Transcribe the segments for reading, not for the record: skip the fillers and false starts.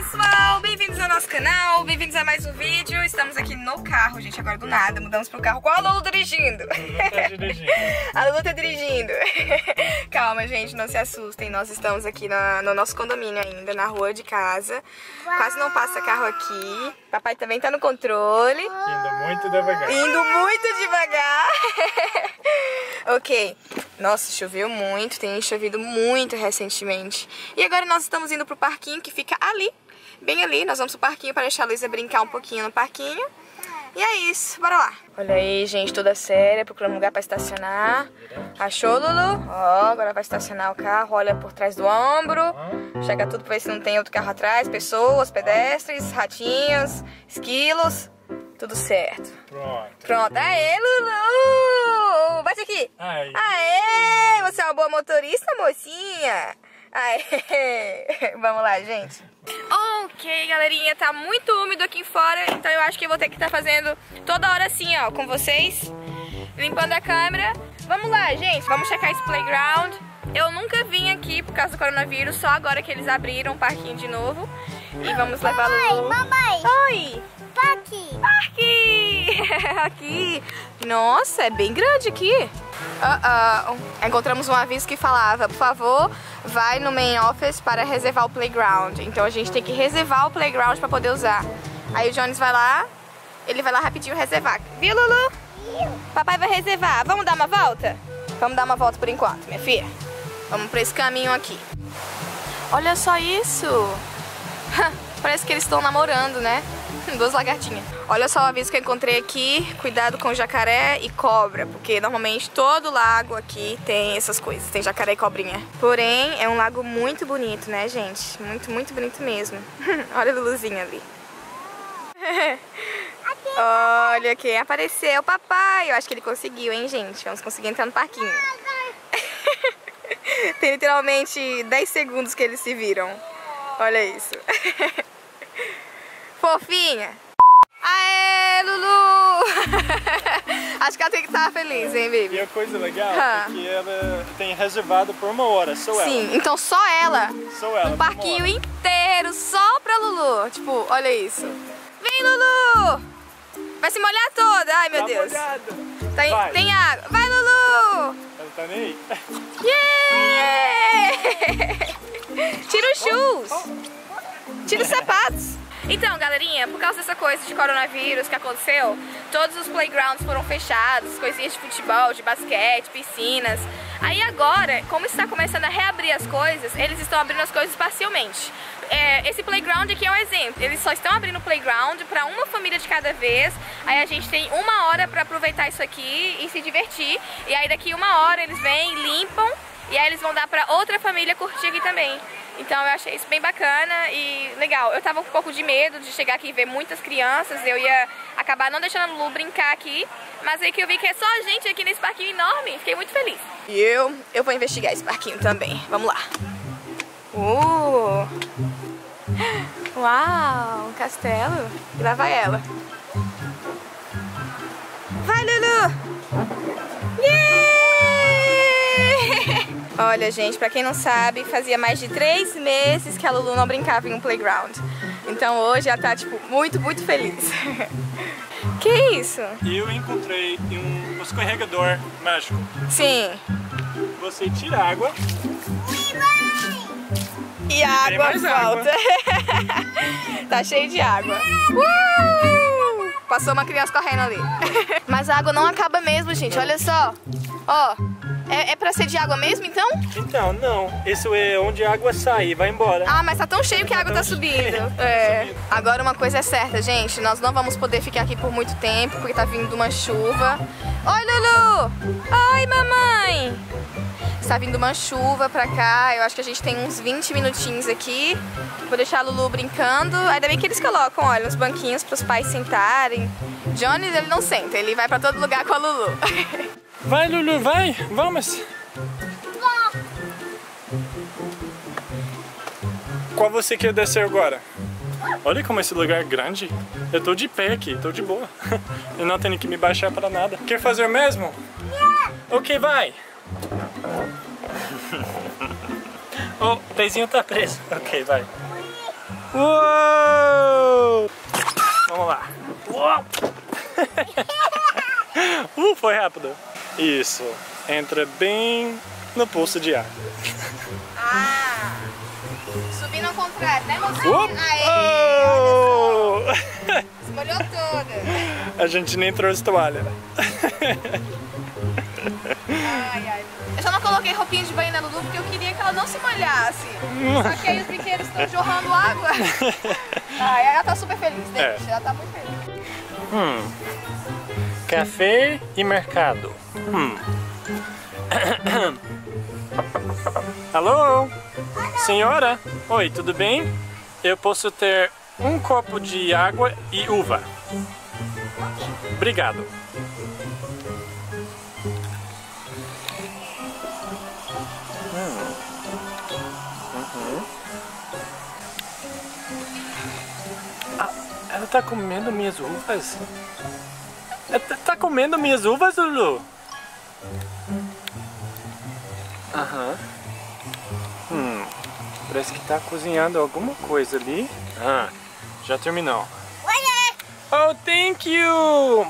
pessoal, bem-vindos ao nosso canal, bem-vindos a mais um vídeo. Estamos aqui no carro, gente, agora do nada, mudamos pro carro com a Lulu dirigindo. A Lulu tá dirigindo. Calma, gente, não se assustem, nós estamos aqui no nosso condomínio ainda, na rua de casa. Quase não passa carro aqui. Papai também tá no controle. Indo muito devagar. Indo muito devagar. Ok. Nossa, choveu muito, tem chovido muito recentemente. E agora nós estamos indo pro parquinho que fica ali, bem ali. Nós vamos pro parquinho para deixar a Luísa brincar um pouquinho no parquinho. E é isso, bora lá. Olha aí, gente, toda séria, procurando um lugar pra estacionar. Achou, Lulu? Ó, agora vai estacionar o carro, olha por trás do ombro. Chega tudo pra ver se não tem outro carro atrás. Pessoas, pedestres, ratinhos, esquilos. Tudo certo. Pronto. Aê, Lulu! Bate aqui. Aê! Você é uma boa motorista, mocinha? Aê! Vamos lá, gente. Ok, galerinha, tá muito úmido aqui fora, então eu acho que eu vou ter que estar fazendo toda hora assim, ó, com vocês, limpando a câmera. Vamos lá, gente, vamos checar esse playground. Eu nunca vim aqui por causa do coronavírus, só agora que eles abriram o parquinho de novo. E vamos levar a Lulu. Mamãe! Oi! Parque! Parque! Aqui! Nossa, é bem grande aqui. Encontramos um aviso que falava: por favor, vai no main office para reservar o playground. Então a gente tem que reservar o playground para poder usar. Aí o Jones vai lá, ele vai lá rapidinho reservar. Viu, Lulu? Papai vai reservar. Vamos dar uma volta? Vamos dar uma volta por enquanto, minha filha. Vamos para esse caminho aqui. Olha só isso! Parece que eles estão namorando, né? Duas lagartinhas. Olha só o aviso que eu encontrei aqui. Cuidado com jacaré e cobra, porque normalmente todo lago aqui tem essas coisas. Tem jacaré e cobrinha. Porém, é um lago muito bonito, né, gente? Muito, muito bonito mesmo. Olha a Luluzinha ali. Olha quem apareceu, papai. Eu acho que ele conseguiu, hein, gente? Vamos conseguir entrar no parquinho. Tem literalmente 10 segundos que eles se viram. Olha isso. Fofinha. Aê, Lulu! Acho que ela tem que estar feliz, hein, baby? E a coisa legal é que ela tem reservado por 1 hora, só ela. Sim, então só ela. Só ela. Um parquinho inteiro só pra Lulu. Tipo, olha isso. Vem, Lulu! Vai se molhar toda. Ai, meu Deus. Tem água. Vai, Lulu! Ela tá nem aí. Yeah! Tira os shoes. Tira os sapatos. Então, galerinha, por causa dessa coisa de coronavírus que aconteceu, todos os playgrounds foram fechados, coisinhas de futebol, de basquete, piscinas. Aí agora, como está começando a reabrir as coisas, eles estão abrindo as coisas parcialmente. Esse playground aqui é um exemplo. Eles só estão abrindo o playground para uma família de cada vez. Aí a gente tem 1 hora para aproveitar isso aqui e se divertir. E aí daqui 1 hora eles vêm, limpam, e aí eles vão dar para outra família curtir aqui também. Então eu achei isso bem bacana e legal. Eu tava com um pouco de medo de chegar aqui e ver muitas crianças. Eu ia acabar não deixando a Lulu brincar aqui. Mas aí que eu vi que é só a gente aqui nesse parquinho enorme, fiquei muito feliz. E eu vou investigar esse parquinho também. Vamos lá. Uau, um castelo. E lá vai ela. Vai, Lulu! Yeah! Olha, gente, pra quem não sabe, fazia mais de 3 meses que a Lulu não brincava em um playground. Então hoje ela tá, tipo, muito, muito feliz. Que isso? Eu encontrei um escorregador mágico. Sim. Você tira a água. E a água volta. Tá cheio de água. Passou uma criança correndo ali. Mas a água não acaba mesmo, gente. Olha só. Ó. É pra ser de água mesmo, então? Então, não. Isso é onde a água sai e vai embora. Ah, mas tá tão cheio que a água tá subindo. Agora uma coisa é certa, gente. Nós não vamos poder ficar aqui por muito tempo, porque tá vindo uma chuva. Oi, Lulu! Oi, mamãe! Está vindo uma chuva pra cá. Eu acho que a gente tem uns 20 minutinhos aqui. Vou deixar a Lulu brincando. Ainda bem que eles colocam, olha, uns banquinhos pros pais sentarem. Jones, ele não senta. Ele vai pra todo lugar com a Lulu. Vai, Lulu, vai! Vamos! Qual você quer descer agora? Olha como esse lugar é grande. Eu tô de pé aqui, tô de boa. Eu não tenho que me baixar pra nada. Quer fazer mesmo? Ok, vai! O pezinho tá preso. Ok, vai. Uou! Vamos lá. Uou! Foi rápido. Isso. Entra bem no pulso de água. Ah! Subindo ao contrário, né, mocinha? Oh! Se molhou toda. A gente nem trouxe toalha. Ai, ai. Eu só não coloquei roupinha de banho na Lulu porque eu queria que ela não se molhasse. Só que aí os brinquedos estão jorrando água. Ai, ela tá super feliz, né? Ela tá muito feliz. Café e mercado. Alô? Senhora? Oi, tudo bem? Eu posso ter um copo de água e uva. Obrigado. Ela tá comendo minhas uvas? Ela tá comendo minhas uvas, Lulu? Aham. Parece que tá cozinhando alguma coisa ali. Ah, já terminou. Oh, thank you!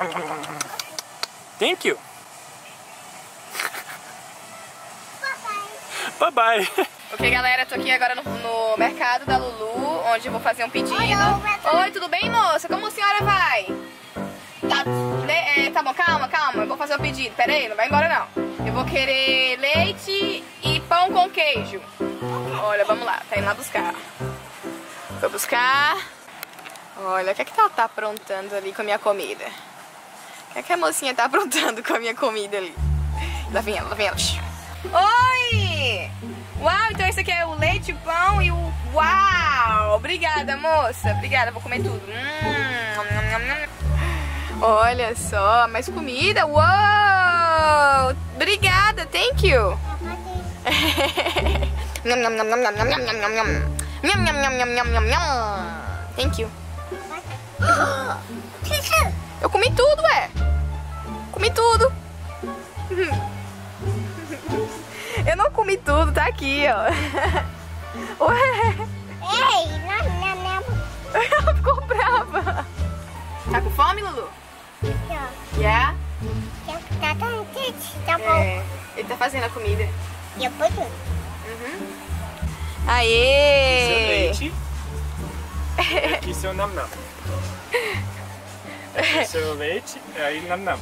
Thank you! Bye bye! Ok, galera, tô aqui agora no mercado da Lulu, onde eu vou fazer um pedido. Oi, tudo bem, moça? Como a senhora vai? Tá bom, calma, eu vou fazer um pedido. Pera aí, não vai embora não. Eu vou querer leite e pão com queijo. Olha, vamos lá, tá indo lá buscar. Vou buscar. Olha, o que é que ela tá aprontando ali com a minha comida? O que é que a mocinha tá aprontando com a minha comida ali? Lá vem ela, Oi! Uau, então esse aqui é o leite, o pão e o... Uau! Obrigada, moça. Obrigada, vou comer tudo. Olha só, mais comida. Uau! Obrigada, thank you. Thank you. Eu comi tudo, ué. Comi tudo. Eu não comi tudo, tá aqui, ó. Ué. Ei, não. Ela ficou brava. Tá com fome, Lulu? Yeah? Tá bom. Ele tá fazendo a comida. Eu vou. Aê! Seu leite. E aqui seu nam-nam. Aqui seu leite, aí nam-nam.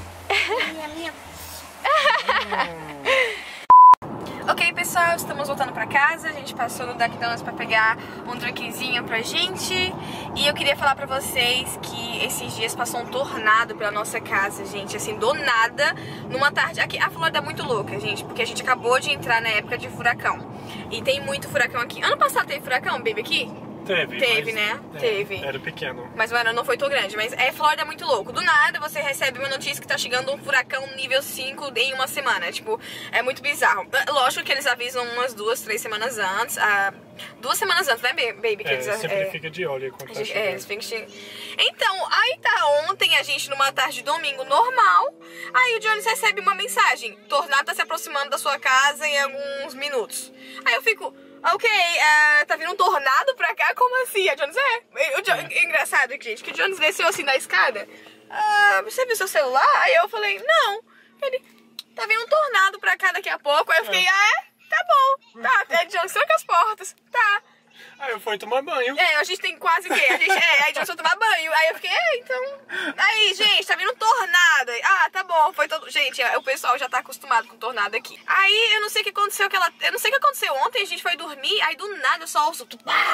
Ok, pessoal, estamos voltando pra casa. A gente passou no McDonald's pra pegar um drinkzinho pra gente. E eu queria falar pra vocês que esses dias passou um tornado pela nossa casa, gente. Assim, do nada, numa tarde... Aqui, a Flórida é muito louca, gente, porque a gente acabou de entrar na época de furacão. E tem muito furacão aqui. Ano passado teve furacão, baby, aqui? Teve, né? Teve. Era pequeno. Mas, mano, não foi tão grande. Mas Flórida é muito louco. Do nada, você recebe uma notícia que tá chegando um furacão nível 5 em uma semana. Tipo, é muito bizarro. Lógico que eles avisam umas 2, 3 semanas antes. 2 semanas antes, né, baby? Que eles, sempre fica de olho quando tá chegando. Eles ficam chegando. Então, aí tá ontem a gente numa tarde de domingo normal. Aí o Jones recebe uma mensagem. Tornado tá se aproximando da sua casa em alguns minutos. Aí eu fico... Ok, tá vindo um tornado pra cá? Como assim? A Jones engraçado, gente, que o Jones desceu assim da escada. Você viu seu celular? Aí eu falei, não. Ele, tá vindo um tornado pra cá daqui a pouco. Aí eu fiquei, tá bom. Tá, Jones, tranca as portas. Tá. Aí eu fui tomar banho. A gente tem quase que... aí Jones foi tomar banho. Aí eu fiquei, então... Aí, gente, tá vindo um tornado. Tá bom, foi todo... Gente, o pessoal já tá acostumado com tornado aqui. Aí, eu não sei o que aconteceu eu não sei o que aconteceu ontem, a gente foi dormir, aí do nada eu só ouço...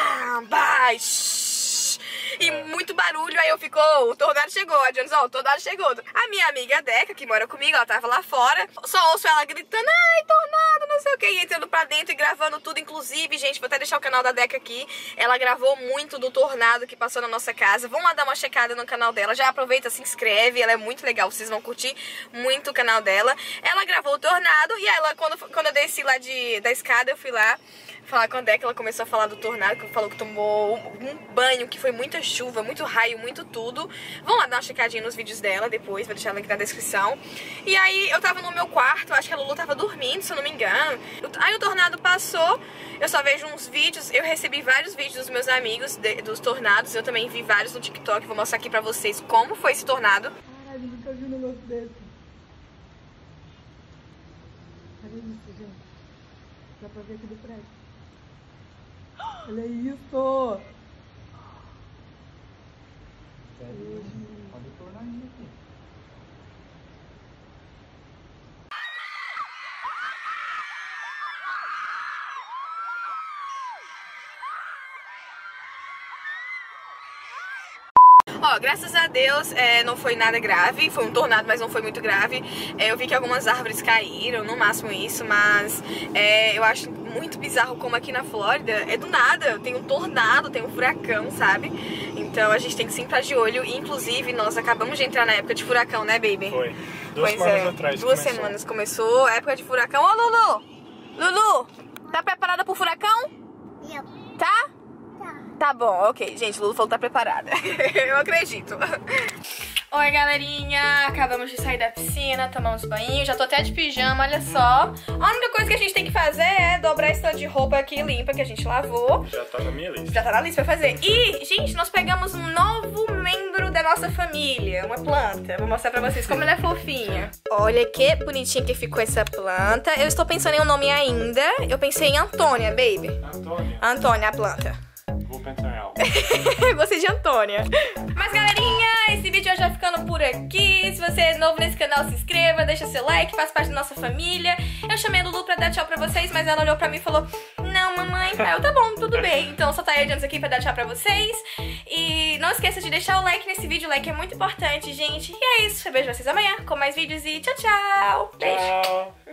E muito barulho, aí eu fico, o tornado chegou. A Jones, o tornado chegou. A minha amiga Deca, que mora comigo, ela tava lá fora. Só ouço ela gritando, ai, tornado, não sei o que. E entrando pra dentro e gravando tudo. Inclusive, gente, vou até deixar o canal da Deca aqui. Ela gravou muito do tornado que passou na nossa casa. Vão lá dar uma checada no canal dela. Já aproveita, se inscreve, ela é muito legal. Vocês vão curtir muito o canal dela. Ela gravou o tornado e ela, quando eu desci lá da escada, eu fui lá falar com a Deca, ela começou a falar do tornado, que falou que tomou um banho, que foi muita chuva, muito raio, muito tudo. Vão lá dar uma checadinha nos vídeos dela depois, vou deixar o link na descrição. E aí eu tava no meu quarto, acho que a Lulu tava dormindo, se eu não me engano. Aí o tornado passou, eu só vejo uns vídeos, eu recebi vários vídeos dos meus amigos dos tornados, eu também vi vários no TikTok, vou mostrar aqui pra vocês como foi esse tornado. Caralho, nunca vi um negócio desse. Olha isso, gente. Dá pra ver aqui do prédio. Olha isso! Olha o tornadinho aqui. Ó, graças a Deus não foi nada grave, foi um tornado, mas não foi muito grave. Eu vi que algumas árvores caíram, no máximo isso, mas eu acho muito bizarro como aqui na Flórida é do nada, tem um tornado, tem um furacão, sabe? Então a gente tem que sempre estar de olho, e inclusive nós acabamos de entrar na época de furacão, né, baby? Foi. Duas semanas atrás. Duas semanas começou a época de furacão. Ô, Lulu! Lulu, tá preparada pro furacão? Tá? Tá bom, ok. Gente, Lulu falou que tá preparada. Eu acredito. Oi, galerinha. Acabamos de sair da piscina, tomamos banho. Já tô até de pijama, olha só. A única coisa que a gente tem que fazer é dobrar esse tanto de roupa aqui limpa que a gente lavou. Já tá na minha lista. Já tá na lista pra fazer. E, gente, nós pegamos um novo membro da nossa família. Uma planta. Vou mostrar pra vocês como ela é fofinha. Olha que bonitinha que ficou essa planta. Eu estou pensando em um nome ainda. Eu pensei em Antônia, baby. Antônia. Antônia, a planta. Vou pensar em algo. Gostei de Antônia. Mas, galerinha, esse vídeo já ficando por aqui. Se você é novo nesse canal, se inscreva, deixa seu like, faz parte da nossa família. Eu chamei a Lulu pra dar tchau pra vocês, mas ela olhou pra mim e falou: não, mamãe. Eu, tá bom, tudo bem. Então só tá aí adiante aqui pra dar tchau pra vocês. E não esqueça de deixar o like nesse vídeo, o like é muito importante, gente. E é isso, eu vejo vocês amanhã com mais vídeos e tchau, tchau. Beijo. Tchau.